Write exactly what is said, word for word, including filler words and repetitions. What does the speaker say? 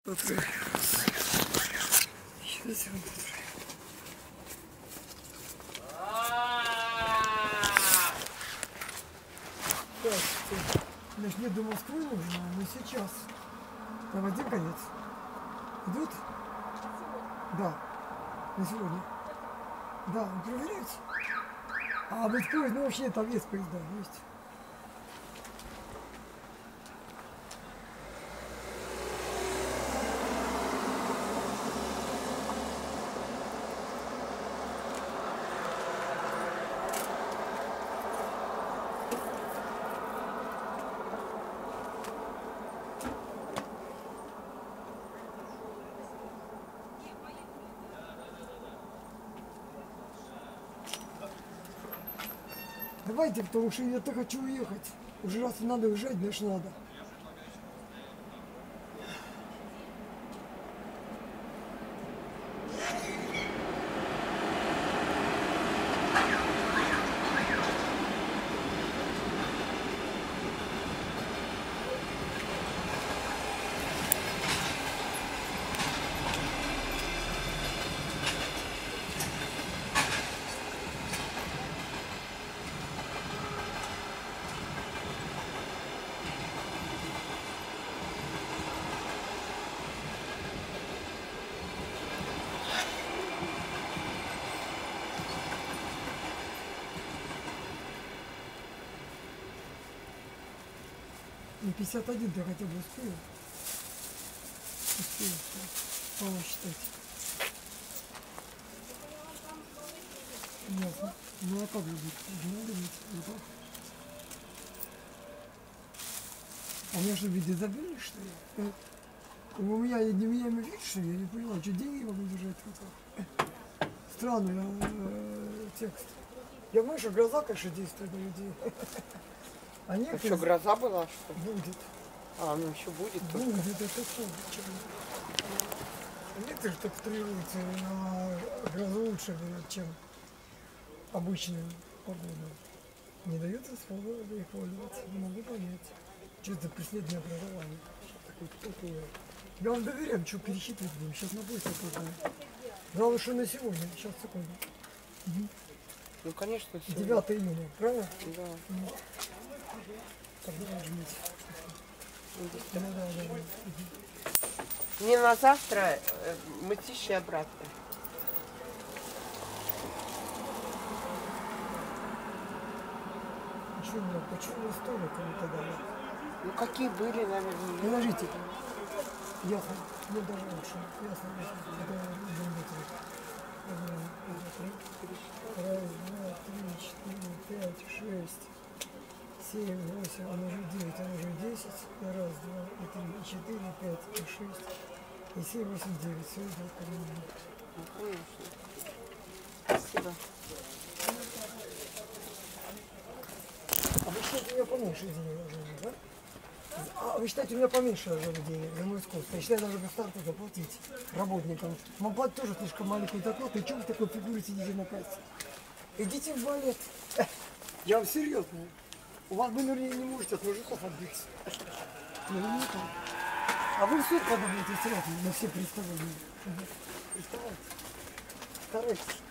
Сейчас я вот так, значит, мне до Москвы нужно, но сейчас. Там один конец. Идут? Да. На сегодня. Да, вы проверяете? А быть поезд, ну вообще там есть поезда, есть. Давайте, потому что я так хочу уехать. Уже раз надо уезжать, значит надо. Ну, пятьдесят один я хотя бы успею. Успею посчитать. Ясно. Ну а как же быть? Надо быть. Вот так. А у меня что, вид изобилия, что ли? У меня невменяемый вид, что ли? Я не поняла, что деньги могу держать в руках. Странный э, текст. Я понимаю, что гроза, конечно, действует на людей. А некоторые... Что, гроза была, что ли? Будет. А, ну еще будет. Будет, только. Это что? Некоторые так тренируются на грозу лучше, чем обычную погоду. Не дается свободу их пользоваться. Не могу понять. Что это преследование образования? Такое. Я вам доверяю, что пересчитывать будем. Сейчас на поезд опоздаем. Главное, что на сегодня. Сейчас, секунду. Угу. Ну, конечно, сегодня. девятое июня, правильно? Да. Ну. Тогда нажмите. Да, да, да, да. Угу. Мне на завтра э, мытищи обратно. Почему, почему столик кому-то дали? Ну какие были, наверное. Положите. Ясно. Мне даже лучше. Ясно. Раз, два, три, четыре, пять, шесть, семь, восемь, а уже девять, а уже десять. Раз, два, и три, и четыре, пять, и шесть, и семь, восемь, девять. Все идет по минимуму. Ну, конечно. Спасибо. А вы считаете, у меня поменьше денег должно быть, да? А вы считаете, у меня поменьше должно быть денег за мой искусство? Я считаю, даже государство заплатить работникам. Вам платят тоже слишком маленькую зарплату. И что вы в такой фигуре сидите на кассе? Идите в балет. Я вам серьезно. У вас вы, наверное, не можете от мужиков отбиться. Наверняка. А вы в суд подумайте сразу на все представления. Приставайте. Старайтесь.